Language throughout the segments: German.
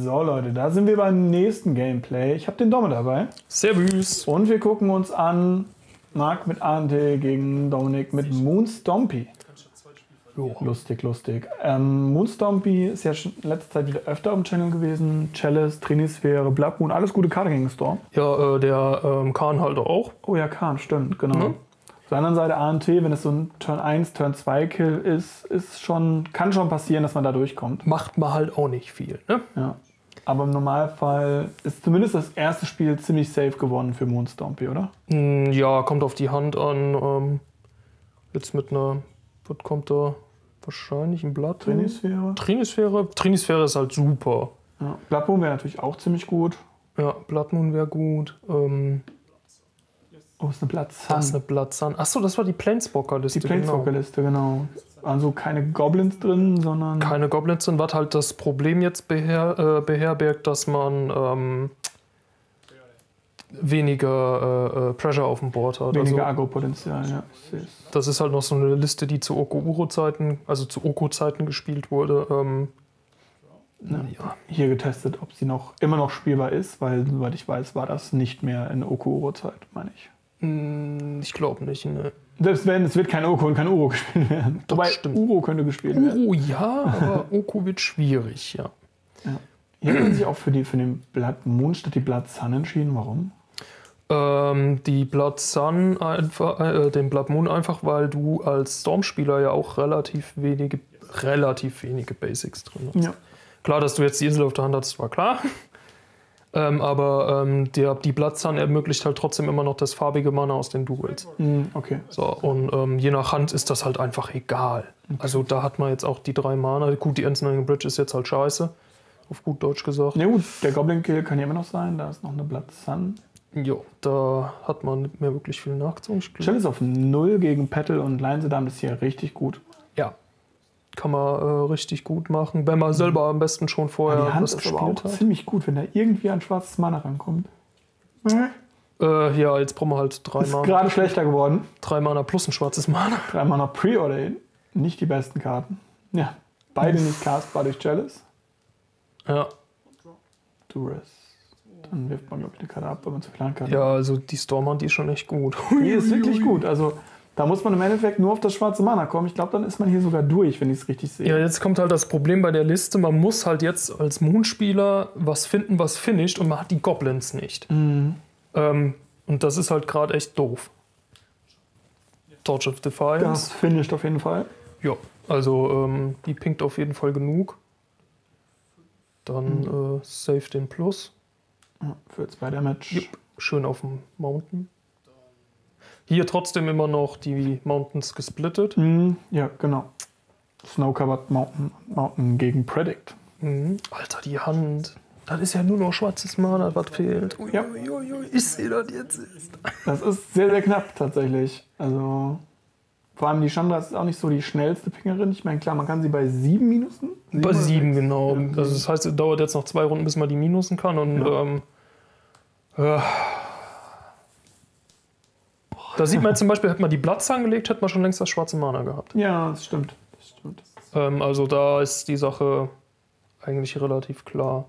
So Leute, da sind wir beim nächsten Gameplay. Ich habe den Domme dabei. Servus. Und wir gucken uns an Marc mit ANT gegen Dominik mit Moonstompy. Lustig, lustig. Moonstompy ist ja schon in letzter Zeit wieder öfter auf dem Channel gewesen. Chalice, Trinisphäre, Blood Moon, alles gute Karte gegen den Storm. Ja, der Khan halt auch. Oh ja, Khan, stimmt, genau. Mhm. Auf der anderen Seite ANT, wenn es so ein Turn 1, Turn 2 Kill ist, kann schon passieren, dass man da durchkommt. Macht man halt auch nicht viel, ne? Ja. Aber im Normalfall ist zumindest das erste Spiel ziemlich safe gewonnen für Moonstompy, oder? Ja, kommt auf die Hand an. Jetzt mit einer, was kommt da? Wahrscheinlich ein Blatt. Trinisphäre. Trinisphäre ist halt super. Ja. Blood Moon wäre natürlich auch ziemlich gut. Ja, Blood Moon wäre gut. Oh, ist eine Blood Sun. Das ist eine Blood Sun. Achso, das war die Planeswalker-Liste. Die Planeswalker-Liste, genau. Also keine Goblins drin, sondern... Keine Goblins drin, was halt das Problem jetzt beherbergt, dass man weniger Pressure auf dem Board hat. Weniger Agro-Potenzial, ja. Das ist halt noch so eine Liste, die zu Oko-Uro-Zeiten, also zu Oko-Zeiten gespielt wurde. Ja. Hier getestet, ob sie immer noch spielbar ist, weil, soweit ich weiß, war das nicht mehr in Oko-Uro-Zeit, meine ich. Ich glaube nicht, ne. Selbst wenn, es wird kein Oko und kein Uro gespielt werden. Doch, wobei stimmt. Uro könnte gespielt werden. Uro ja, aber Oko wird schwierig, ja. Hier haben sie sich auch für den Blood Moon statt die Blood Sun entschieden. Warum? Die Blood Sun einfach, den Blood Moon einfach, weil du als Stormspieler ja auch relativ wenige Basics drin hast. Ja. Klar, dass du jetzt die Insel auf der Hand hast, war klar. Aber die Blood Sun ermöglicht halt trotzdem immer noch das farbige Mana aus den Duels. Okay. So, und je nach Hand ist das halt einfach egal. Okay. Also da hat man jetzt auch die 3 Mana. Gut, die Ensnaring Bridge ist jetzt halt scheiße. Auf gut Deutsch gesagt. Ja gut, der Goblin Kill kann ja immer noch sein. Da ist noch eine Blood Sun. Jo, da hat man nicht mehr wirklich viel nachgezogen. Chalice auf 0 gegen Petal und Lionsedam ist hier richtig gut. Ja. Kann man richtig gut machen, wenn man selber am besten schon vorher die Hand das ist gespielt aber auch hat. ziemlich gut, wenn da irgendwie ein schwarzes Mana rankommt. Ja, jetzt brauchen wir halt 3 Ist Mana. gerade schlechter geworden. 3 Mana plus ein schwarzes Mana. 3 Mana Pre-Order. Nicht die besten Karten. Ja, beide nicht castbar durch Chalice. Ja. Duress. Dann wirft man, glaube ich, eine Karte ab, wenn man zu viel Handkarten Ja, also die Stormhand, die ist schon echt gut. Die ist wirklich gut. Also da muss man im Endeffekt nur auf das schwarze Mana kommen. Ich glaube, dann ist man hier sogar durch, wenn ich es richtig sehe. Ja, jetzt kommt halt das Problem bei der Liste. Man muss halt jetzt als Moonspieler was finden, was finisht, und man hat die Goblins nicht. Und das ist halt gerade echt doof. Torch of Defiance. Das finisht auf jeden Fall. Ja, also die pinkt auf jeden Fall genug. Dann save den Plus. Ja, für 2 Damage. Jupp, schön auf dem Mountain. Hier trotzdem immer noch die Mountains gesplittet. Ja, genau. Snow-Covered Mountain gegen Predict. Alter, die Hand. Das ist ja nur noch schwarzes Mana, was fehlt. Ja. Ich sehe das jetzt. Das ist sehr, sehr knapp tatsächlich. Also vor allem die Chandra ist auch nicht so die schnellste Pingerin. Ich meine, klar, man kann sie bei 7 minusen. Bei 7, genau. Also das heißt, es dauert jetzt noch 2 Runden, bis man die minusen kann. Und da sieht man zum Beispiel, hätte man die Blood angelegt, hätte man schon längst das schwarze Mana gehabt. Ja, das stimmt. Also da ist die Sache eigentlich relativ klar.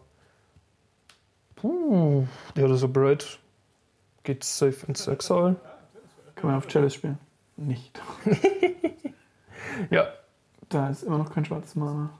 Ja, das ist Braid geht safe ins Exile. Kann man auf Chalice spielen? Nicht. Ja. Da ist immer noch kein schwarzes Mana.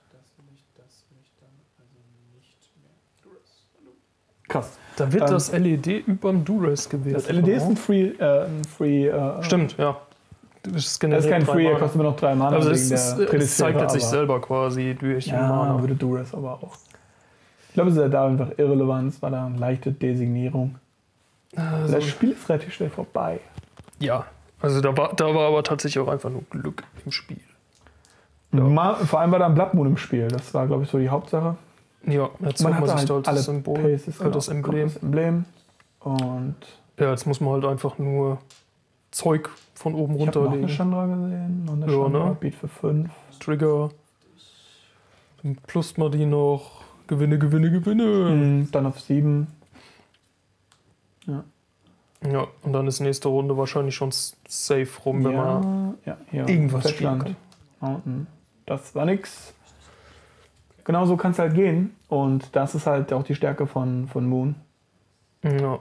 Krass. Da wird das LED überm Duress gewählt. Das LED ist ein Free. Stimmt, ja. Das ist kein Free, kostet immer noch 3 Mana. Also es zeigt jetzt sich selber quasi durch Mana. Würde Duress aber auch. Ich glaube, es ist ja da einfach irrelevant. Es war da eine leichte Designierung. Also das Spiel ist relativ schnell vorbei. Ja, also da war aber tatsächlich auch einfach nur Glück im Spiel. Ja. Vor allem war da ein Blood Moon im Spiel. Das war, glaube ich, so die Hauptsache. Ja, jetzt man hat man sich halt da halt alle das Symbol, Paces, genau, das Emblem. Und ja, jetzt muss man halt einfach nur Zeug von oben runterlegen. Ich habe noch eine Chandra gesehen. Noch eine Chandra, Beat für 5. Trigger. Dann plus man die noch. Gewinne. Dann auf 7. Ja. Ja, und dann ist nächste Runde wahrscheinlich schon safe rum, wenn man hier irgendwas spielen kann. Mountain. Das war nix. genau so kann es halt gehen. Und das ist halt auch die Stärke von Moon. Ja.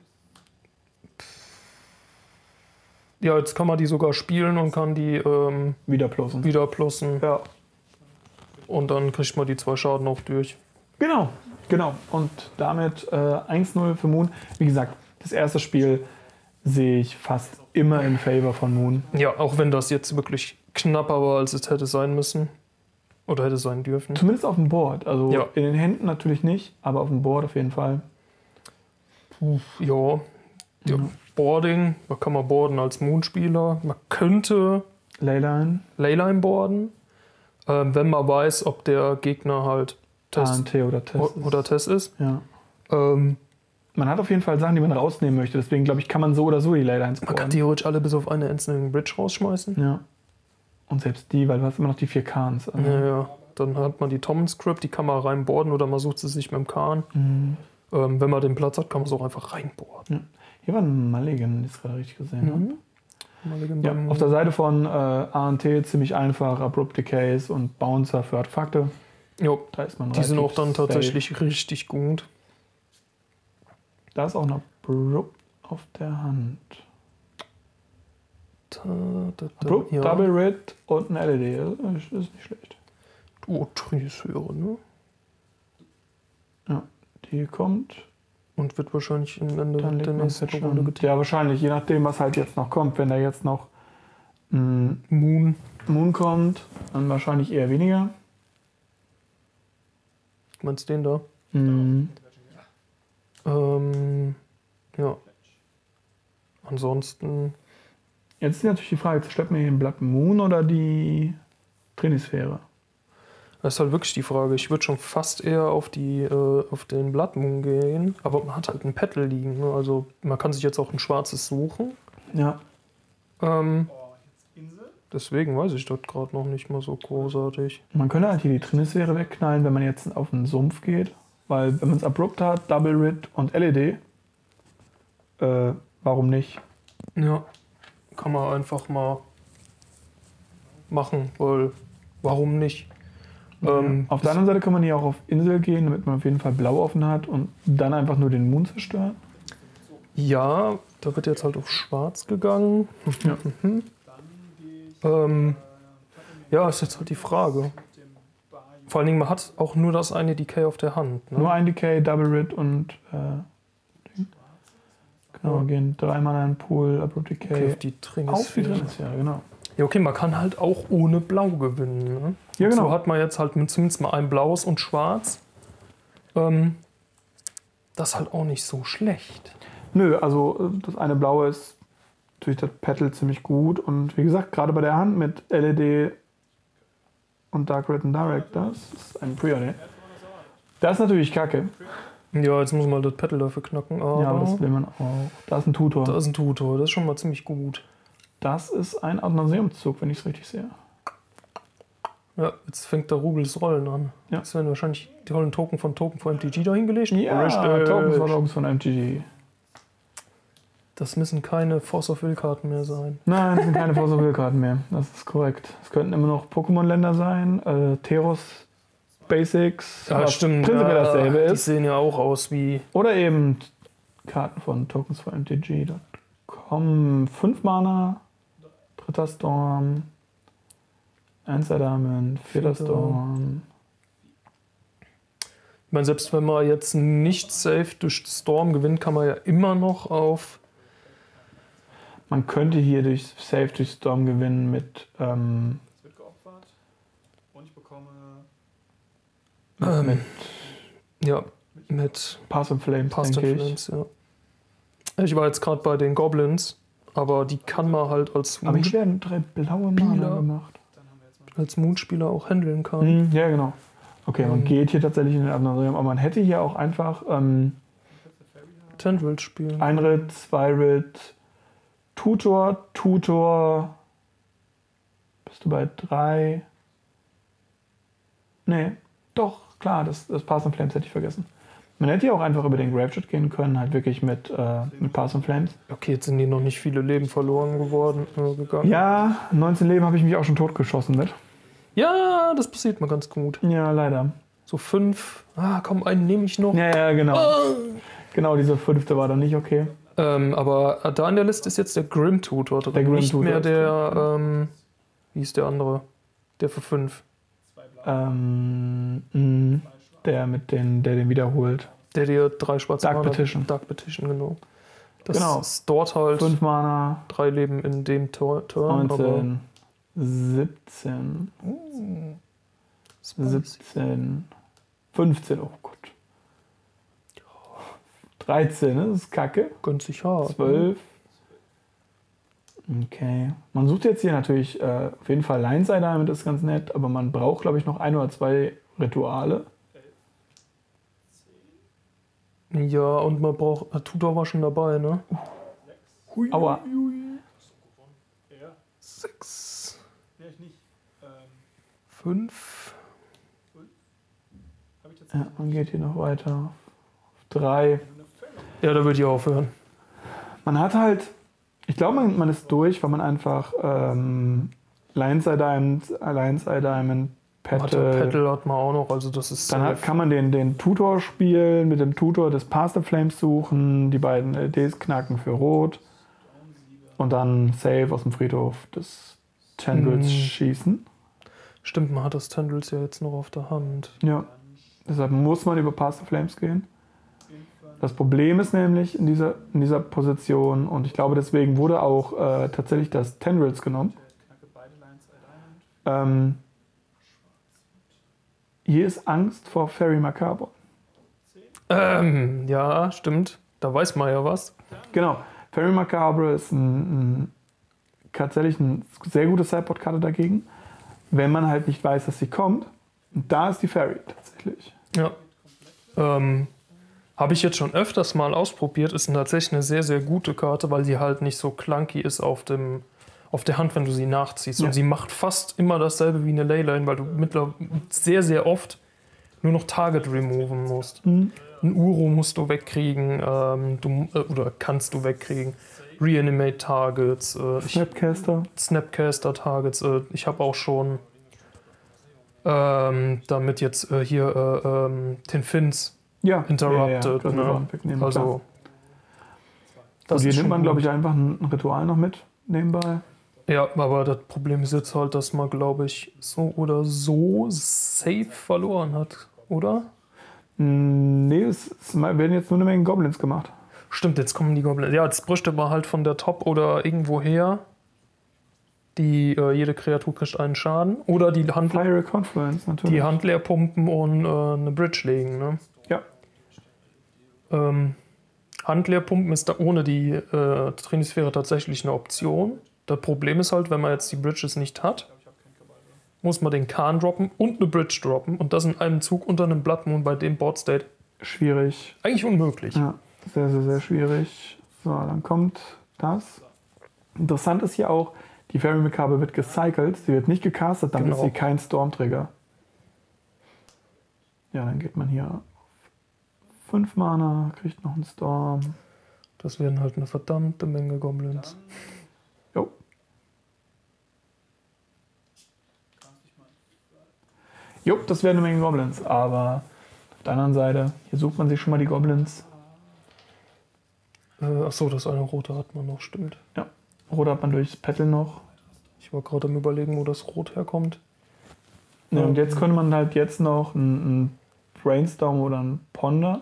Ja, jetzt kann man die sogar spielen und kann die Wieder plussen. wieder plussen. Ja. Und dann kriegt man die 2 Schaden auch durch. Genau. Und damit 1-0 für Moon. Wie gesagt, das erste Spiel sehe ich fast immer in Favor von Moon. Ja, auch wenn das jetzt wirklich knapper war, als es hätte sein müssen. Oder hätte sein dürfen. Zumindest auf dem Board. Also Ja. in den Händen natürlich nicht, aber auf dem Board auf jeden Fall. Ja. Boarding, da kann man boarden als Moon-Spieler. Man könnte Leyline, Leyline boarden, wenn man weiß, ob der Gegner halt Test ANT oder Test. oder Test ist. Ja. Man Man hat auf jeden Fall Sachen, die man rausnehmen möchte. Deswegen glaube ich, kann man so oder so die Leylines kann boarden. theoretisch alle bis auf eine einzelne Bridge rausschmeißen. Ja. Und selbst die, weil du hast immer noch die 4 Kahns. Also. Ja. Dann hat man die Tommen Script, die kann man reinboarden oder man sucht sie sich mit dem Kahn. Wenn man den Platz hat, kann man es auch einfach reinboarden. Ja. Hier war ein Mulligan, das gerade richtig gesehen habe. Mulligan Ja, beim- auf der Seite von ANT ziemlich einfach, Abrupt Decays und Bouncer für Artefakte. Jo, Da ist man die sind relativ auch dann safe. tatsächlich richtig gut. Da ist auch noch Abrupt auf der Hand. Abrupt, Ja. Double Red und ein LED. Das ist nicht schlecht. Oh, Trisphäre, ne? Ja, die kommt. Und wird wahrscheinlich am Ende Dann der legt man nächsten Patch Runde an. getilgt. Ja, wahrscheinlich, je nachdem, was halt jetzt noch kommt. Wenn da jetzt noch Moon. Moon kommt, dann wahrscheinlich eher weniger. Meinst du den da? Ja. Ansonsten. Jetzt ist natürlich die Frage, schleppt man hier den Blood Moon oder die Trinisphäre? Das ist halt wirklich die Frage. Ich würde schon fast eher auf den Blood Moon gehen, aber man hat halt ein Petal liegen. Ne? Also man kann sich jetzt auch ein schwarzes suchen. Ja. Deswegen weiß ich das gerade noch nicht mal so großartig. Man könnte halt hier die Trinisphäre wegknallen, wenn man jetzt auf einen Sumpf geht. Weil wenn man es Abrupt hat, Double Rid und LED, warum nicht? Ja, kann man einfach mal machen, weil warum nicht? Auf der anderen Seite kann man hier auch auf Insel gehen, damit man auf jeden Fall blau offen hat und dann einfach nur den Moon zerstören. Ja, da wird jetzt halt auf schwarz gegangen. Ja. Ja, ist jetzt halt die Frage. Vor allen Dingen, man hat auch nur das eine Decay auf der Hand. Ne? Nur ein Decay, Double Rid und genau, gehen 3 Mana in den Pool, Abrupt Okay, Decay. auf die Auf die Trinisphäre. Trinisphäre, genau. Ja, okay, man kann halt auch ohne Blau gewinnen. Ne? Ja, Und genau. so hat man jetzt halt zumindest mal ein blaues und schwarz. Das ist halt auch nicht so schlecht. Nö, also das eine blaue ist durch das Petal ziemlich gut und wie gesagt, gerade bei der Hand mit LED und Dark Red und Direct, das ist ein Preordain. Das ist natürlich kacke. Ja, jetzt muss man das Petal dafür knacken. Aber Ja, aber das will man auch. Da ist ein Tutor. da ist ein Tutor, das ist schon mal ziemlich gut. Das ist ein Adnauseumszug, wenn ich es richtig sehe. Ja, jetzt fängt der Rubels Rollen an. Ja. Jetzt werden wahrscheinlich die tollen Token von MTG da hingelegt. Ja, Richtig. Tokens von MTG. Das müssen keine Force of Will Karten mehr sein. Nein, das sind keine Force of Will Karten mehr. Das ist korrekt. Es könnten immer noch Pokémon-Länder sein, Teros Basics, Ja, was stimmt. prinzipiell Ja, dasselbe die ist. sehen ja auch aus wie. Oder eben Karten von Tokens von MTG. Da kommen 5 Mana, 3. Storm, 1 Diamond, 4. Storm. Ich meine, selbst wenn man jetzt nicht safe durch Storm gewinnt, kann man ja immer noch auf. Man könnte hier durch Safe durch Storm gewinnen mit Es wird geopfert und ich bekomme mit Ja, mit Pass and Flames, Past denke ich. Influence, ja. Ich war jetzt gerade bei den Goblins, aber die kann man halt als, Aber hier werden 3 blaue Mana Spieler. gemacht. als Moonspieler auch handeln kann. Ja, genau. Okay, man geht hier tatsächlich in den Adnauseum, aber man hätte hier auch einfach Tendrils spielen. 1 Rit, 2 Rit, Tutor. Bist du bei 3? Nee, doch, klar, das Pass and Flames hätte ich vergessen. Man hätte hier auch einfach über den Graveshot gehen können, halt wirklich mit Pass and Flames. Okay, jetzt sind hier noch nicht viele Leben verloren gegangen. Ja, 19 Leben habe ich mich auch schon totgeschossen mit. Ja, das passiert mal ganz gut. Ja, leider. So 5. Ah, komm, einen nehme ich noch. Ja, genau. Genau, diese 5. war dann nicht okay. Aber da in der Liste ist jetzt der Grim Tutor drin. Der Grim nicht Tutor mehr ist der, wie ist der andere? Der für 5. Der den wiederholt. Der dir 3 schwarze Dark Mana- Petition. Dark Petition, genau. Das Genau. ist dort halt 5 Mana, 3 Leben in dem Turn. 19, 17, Aber 17, 15, oh Gott. 13, ne? Das ist kacke. gönnt sich hart. 12. Okay. Man sucht jetzt hier natürlich auf jeden Fall Lineside Diamond, das ist ganz nett, aber man braucht, glaube ich, noch 1 oder 2 Rituale. Ja, und man braucht. Tutor war schon dabei, ne? Aua. 6, Nee, ich nicht. 5. Habe ich Ja, man geht hier noch weiter. Auf 3. Ja, da würde ich aufhören. Man hat halt, ich glaube, man ist durch, weil man einfach Lineside Diamond, Petal hat man auch noch, also das ist. Dann kann man den Tutor spielen, mit dem Tutor des Path of Flames suchen, die beiden LEDs knacken für Rot und dann Save aus dem Friedhof des Tendrils schießen. Stimmt, man hat das Tendrils ja jetzt noch auf der Hand. Ja, deshalb muss man über Path of Flames gehen. Das Problem ist nämlich in dieser Position, und ich glaube, deswegen wurde auch tatsächlich das Tendrils genommen. Hier ist Angst vor Fairy Macabre. Ja, stimmt. Da weiß man ja was. Genau. Fairy Macabre ist tatsächlich eine sehr gute Sideboard-Karte dagegen, wenn man halt nicht weiß, dass sie kommt. Und da ist die Fairy tatsächlich. Ja. Habe ich jetzt schon öfters mal ausprobiert. Ist tatsächlich eine sehr, sehr gute Karte, weil sie halt nicht so clunky ist auf der Hand, wenn du sie nachziehst. Ja. Und sie macht fast immer dasselbe wie eine Leyline, weil du mittlerweile sehr, sehr oft nur noch Target removen musst. Ein Uro musst du wegkriegen, oder kannst du wegkriegen. Reanimate Targets, Snapcaster Targets. Ich habe auch schon damit jetzt den Fins interrupted. Ja, Ne? wegnehmen, Also, klar. das Hier ist nimmt schon man, glaube gut. ich, einfach ein Ritual noch mit nebenbei. Ja, aber das Problem ist jetzt halt, dass man, glaube ich, so oder so safe verloren hat, oder? Nee, es werden jetzt nur eine Menge Goblins gemacht. Stimmt, jetzt kommen die Goblins. Ja, jetzt bräuchte man halt von der Top oder irgendwo her. Jede Kreatur kriegt einen Schaden. Oder die Hand Confluence, natürlich. leer pumpen und eine Bridge legen. Ne? Ja. Hand leer pumpen ist da ohne die Trinisphäre tatsächlich eine Option. Das Problem ist halt, wenn man jetzt die Bridges nicht hat, muss man den Kahn droppen und eine Bridge droppen. Und das in einem Zug unter einem Blood Moon bei dem Board State. Schwierig. Eigentlich unmöglich. Ja, sehr, sehr, sehr schwierig. So, dann kommt das. Interessant ist hier auch, die Fairy Macabre wird gecycelt. Sie wird nicht gecastet, dann ist sie kein Storm-Trigger. Ja, dann geht man hier auf 5 Mana, kriegt noch einen Storm. Das werden halt eine verdammte Menge Goblins. Jo. Jo, das wäre eine Menge Goblins, aber auf der anderen Seite, hier sucht man sich schon mal die Goblins. Achso, das eine rote hat man noch, stimmt. Ja, Rot hat man durchs Petal noch. Ich war gerade am Überlegen, wo das Rot herkommt. Ja, und jetzt könnte man halt jetzt noch einen Brainstorm oder einen Ponder.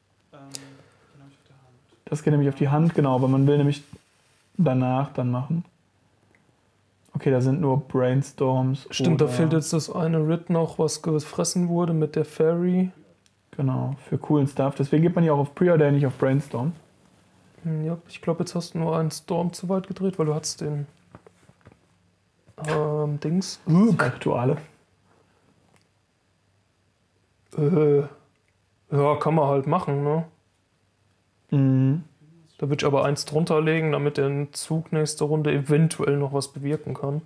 Das geht nämlich auf die Hand, genau, aber man will nämlich danach dann machen. Okay, da sind nur Brainstorms. Stimmt, da fehlt jetzt das eine Rit noch, was gefressen wurde mit der Fairy. Genau, für coolen Stuff. Deswegen geht man ja auch auf Preordain, nicht auf Brainstorm. Ja, ich glaube, jetzt hast du nur einen Storm zu weit gedreht, weil du hattest den Dings. Rituale. Ja, kann man halt machen, ne? Mhm. Da würde ich aber eins drunter legen, damit der Zug nächste Runde eventuell noch was bewirken kann.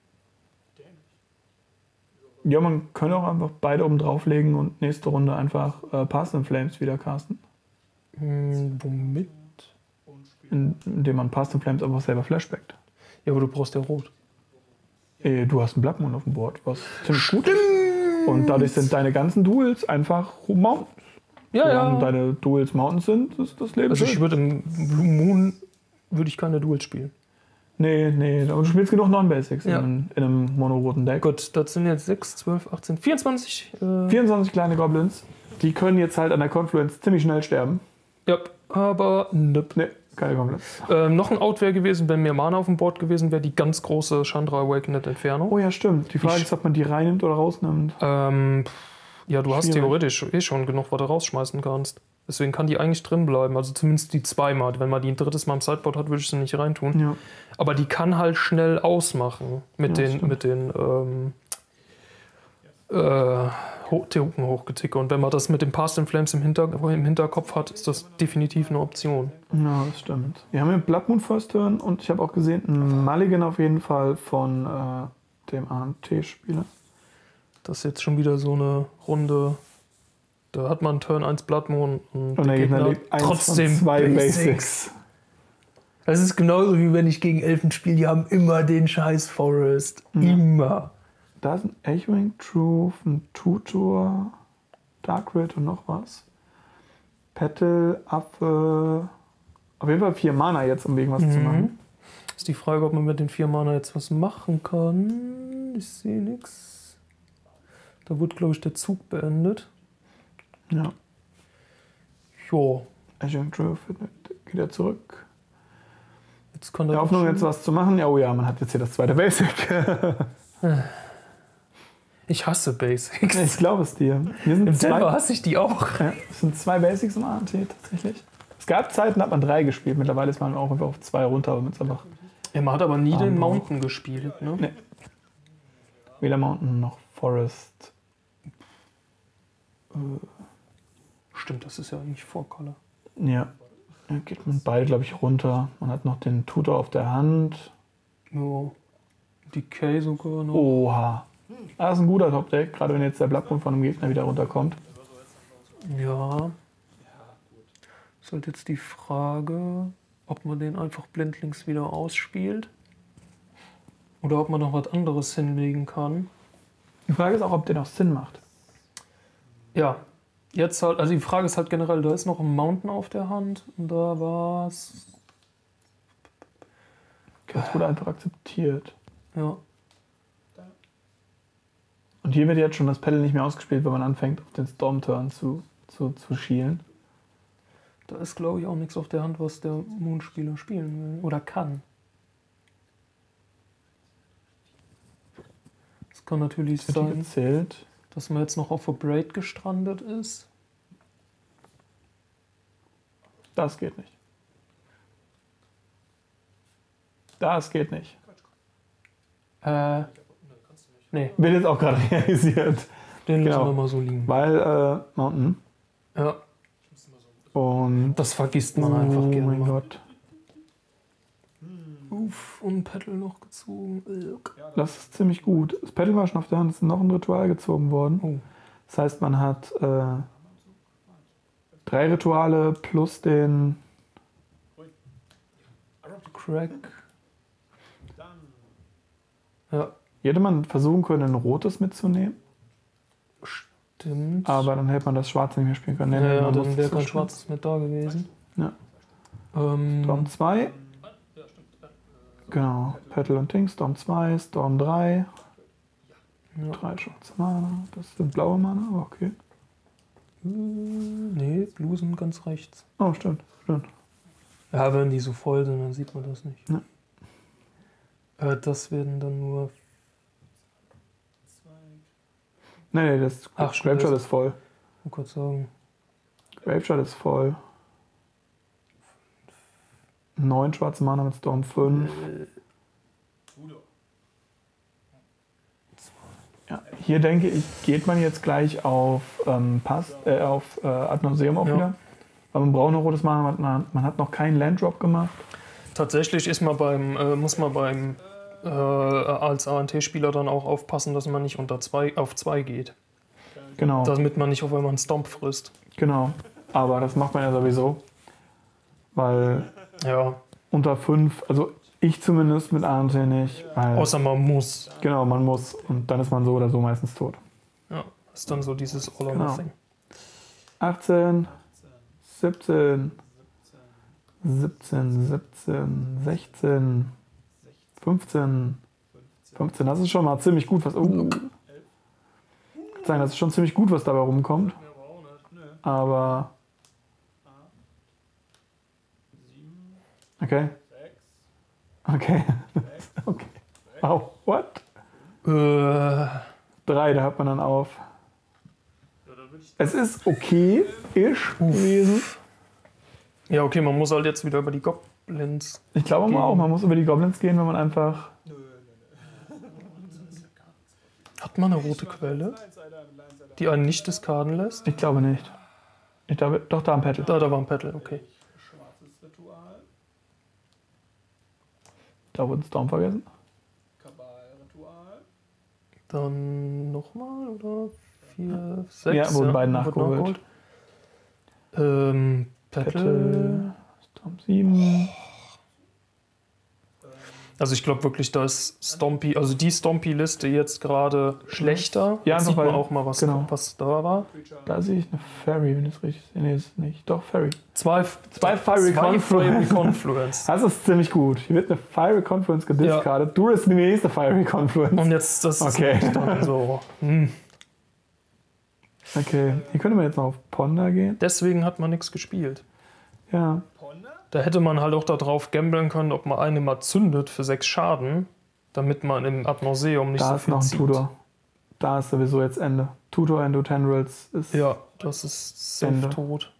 Ja, man könnte auch einfach beide oben drauflegen und nächste Runde einfach Path in Flames wieder casten. Womit? Indem man Path in Flames einfach selber flashbackt. Ja, aber du brauchst ja Rot. Du hast einen Blood Moon auf dem Board, was ziemlich gut ist. Und dadurch sind deine ganzen Duels einfach Mountains. Ja, Solange ja. deine Duels Mountains sind, ist das Leben Also ich schön. würde im Blue Moon würde ich keine Duels spielen. Nee, aber du spielst genug Non-Basics Ja. in einem monoroten Deck. Gut, das sind jetzt 6, 12, 18, 24. 24 kleine Goblins, die können jetzt halt an der Confluence ziemlich schnell sterben. Ja, aber nope. Nee, keine Goblins. Noch ein Out wäre gewesen, wenn mehr Mana auf dem Board gewesen wäre, die ganz große Chandra Awakened Inferno. Oh ja, stimmt. Die Frage ist, ob man die reinnimmt oder rausnimmt. Ja, du hast Schwierig. theoretisch schon genug, was du rausschmeißen kannst. Deswegen kann die eigentlich drin bleiben. Also zumindest die zweimal. Wenn man die ein drittes Mal im Sideboard hat, würde ich sie nicht reintun. Ja. Aber die kann halt schnell ausmachen mit Ja, den, stimmt. mit den Token hochgeticke. Und wenn man das mit dem Past in Flames im Hinterkopf hat, ist das definitiv eine Option. Ja, das stimmt. Wir haben hier Blood Moon First Turn und ich habe auch gesehen, ein Mulligan auf jeden Fall von dem ANT-Spieler. Das ist jetzt schon wieder so eine Runde. Da hat man Turn 1 Blood Moon und Und der Gegner legt trotzdem 2 Basics. Basics. Das ist genauso wie wenn ich gegen Elfen spiele, die haben immer den scheiß Forest. Immer. Da ist ein Echoing Truth, ein Tutor, Dark Red und noch was. Petal, Affe. Auf jeden Fall 4 Mana jetzt, um irgendwas zu machen. Ist die Frage, ob man mit den 4 Mana jetzt was machen kann. Ich sehe nichts. Da wurde, glaube ich, der Zug beendet. Ja. Jo, Echoing Truth geht er zurück. jetzt kann In der Hoffnung, jetzt was zu machen. Ja, oh ja, man hat jetzt hier das zweite Basic. Ich hasse Basics. Ich glaube es dir. Hier sind Im Selber zwei, hasse ich die auch. ja, es sind 2 Basics im ANT tatsächlich. Es gab Zeiten, da hat man 3 gespielt. Mittlerweile ist man auch einfach auf 2 runter, aber es einfach Ja, man hat aber nie den Armor. Mountain gespielt. Ne? Nee. weder Mountain noch Forest. Stimmt, das ist ja eigentlich Vorkolle. Ja. Da geht man beide, glaube ich, runter. Man hat noch den Tutor auf der Hand. Ja. Decay sogar noch. Oha. Das ist ein guter Top-Deck, gerade wenn jetzt der Blood Moon von dem Gegner wieder runterkommt. Ja. Ist halt jetzt die Frage, ob man den einfach blindlings wieder ausspielt. Oder ob man noch was anderes hinlegen kann. Die Frage ist auch, ob der noch Sinn macht. Ja. Jetzt halt, also die Frage ist halt generell, da ist noch ein Mountain auf der Hand. Und da war's. Das wurde einfach akzeptiert. Ja. Und hier wird jetzt schon das Pedal nicht mehr ausgespielt, wenn man anfängt, auf den Storm-Turn zu schielen. Da ist, glaube ich, auch nichts auf der Hand, was der Moon-Spieler spielen will. Oder kann. Es kann natürlich Wird hier sein, gezählt. dass man jetzt noch auf a Braid gestrandet ist. Das geht nicht. Das geht nicht. Nee, Wird jetzt auch gerade realisiert. den Genau. lassen wir mal so liegen. Weil Mountain. Ja, Und das vergisst man einfach oh gerne mein mal. Gott. Uff, und Petal noch gezogen. Das ist ziemlich gut. Das Pedal war schon auf der Hand, es ist noch ein Ritual gezogen worden. Oh. Das heißt, man hat 3 Rituale plus den. Crack. Ja, Hätte man versuchen können, ein rotes mitzunehmen, stimmt. aber dann hätte man das Schwarze nicht mehr spielen können. ja, man dann muss wäre das kein so schwarzes mehr da gewesen. Ja. Storm 2. Genau. Petal und Ting. Storm 2, Storm 3. Ja. 3 schwarze Mana. Das sind blaue Mana, aber okay. Nee, Blue sind ganz rechts. Oh, stimmt. Ja, wenn die so voll sind, dann sieht man das nicht. Ja. Das werden dann nur. Nee, das Ach, Grapeshot das- ist voll. Ich wollte gerade sagen. Grapeshot ist voll. 9 schwarze Mana mit Storm 5. Ja, hier denke ich, geht man jetzt gleich auf Ad Nauseam auch Ja. wieder. Weil man braucht noch rotes Mana, man hat noch keinen Landdrop gemacht. Tatsächlich ist man muss man beim als ANT-Spieler dann auch aufpassen, dass man nicht auf 2 geht. Genau, Damit man nicht auf einmal einen Stomp frisst. genau. Aber das macht man ja sowieso. Weil Ja, unter 5, also ich zumindest mit ANT nicht. Weil, außer man muss. genau, man muss. Und dann ist man so oder so meistens tot. Ja. Das ist dann so dieses All or Genau. Nothing. 18, 17, 17, 17, 16, 15, 15. Das ist schon mal ziemlich gut, was. Sagen, das ist schon ziemlich gut, was dabei rumkommt. Mehr aber auch nicht. Nö. Aber. 7, Okay. 6, Okay. Okay. Wow, what? 3, da hört man dann auf. Ja, dann würde ich Es ist okay-ish gewesen. Ja, okay, man muss halt jetzt wieder über die Goblins. Ich glaube mal auch, man muss über die Goblins gehen, wenn man einfach. Hat man eine rote Quelle, die einen nicht diskarden lässt? Ich glaube nicht. Ich glaube, doch, da am Petal. Da war ein Petal, okay. schwarzes Ritual, Da wurde ein Storm vergessen. Kabal-Ritual, Dann nochmal, oder? 4, 6. Ja, wurden beide nachgeholt. nachgeholt. Petal. Petal. Storm 7. Also ich glaube wirklich, da ist Stompy, also die Stompy-Liste jetzt gerade schlechter. Ja, Jetzt einfach sieht man weil- auch mal, was, genau. was da war. Creature, Da sehe ich eine Fairy, wenn ich es richtig sehe. Nee, ist es nicht. Doch, Fairy. Zwei Fiery Confluence. Confluence. Das ist ziemlich gut. Hier wird eine Fiery Confluence gediscardet. Du bist die nächste Fiery Confluence. Und jetzt, das ist Okay. wirklich dann so. Okay, hier könnte man jetzt noch auf Ponder gehen. Deswegen hat man nichts gespielt. Ja, Ponder, Da hätte man halt auch darauf gambeln können, ob man eine mal zündet für 6 Schaden, damit man im Adnorseum nicht da so ist viel noch ein zieht. Tutor. Da ist sowieso jetzt Ende. Tutor Endo Tendrils ist. Ja, das ist safe Ende. tot.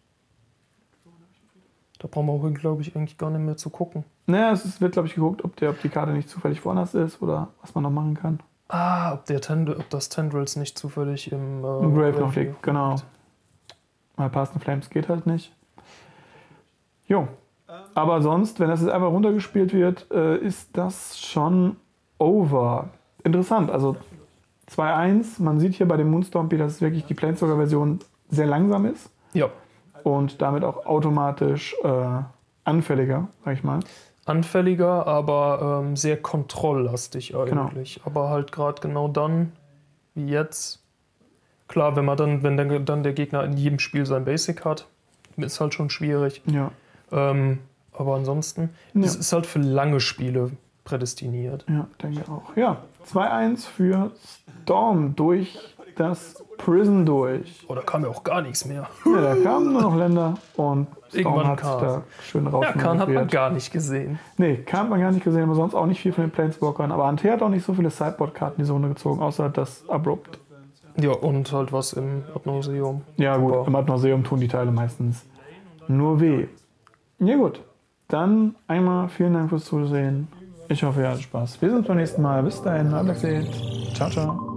Da brauchen wir auch, glaube ich, eigentlich gar nicht mehr zu gucken. Naja, wird, glaube ich, geguckt, ob die Karte nicht zufällig woanders ist oder was man noch machen kann. Ob das Tendrils nicht zufällig im Im Grave noch liegt, genau. Weil Past the Flames geht halt nicht. Jo. Aber sonst, wenn das jetzt einfach runtergespielt wird, ist das schon over. Interessant, also 2-1. Man sieht hier bei dem Moonstompy, dass wirklich die Planeswalker-Version sehr langsam ist Ja, und damit auch automatisch anfälliger, sag ich mal. anfälliger, aber sehr kontrolllastig eigentlich. Aber halt gerade genau dann, wie jetzt. Klar, wenn dann der Gegner in jedem Spiel sein Basic hat, ist halt schon schwierig. Ja. Aber ansonsten, es ist halt für lange Spiele prädestiniert. Ja, denke auch. Ja, 2-1 für Storm durch das Prison durch. Oder kam ja auch gar nichts mehr. Ja, da kamen nur noch Länder und Storm Irgendwann hat Khan. da schön raus. Ja, Khan hat man gar nicht gesehen. Nee, Khan hat man gar nicht gesehen, aber sonst auch nicht viel von den Planeswalkern. Aber Ante hat auch nicht so viele Sideboard-Karten diese Runde gezogen, außer das Abrupt. Ja, und halt was im Adnorseum. Ja gut, Aber- im Adnorseum tun die Teile meistens nur weh. Ja gut, dann einmal vielen Dank fürs Zusehen. Ich hoffe, ihr hattet Spaß. Wir sehen uns beim nächsten Mal. Bis dahin, ciao, ciao.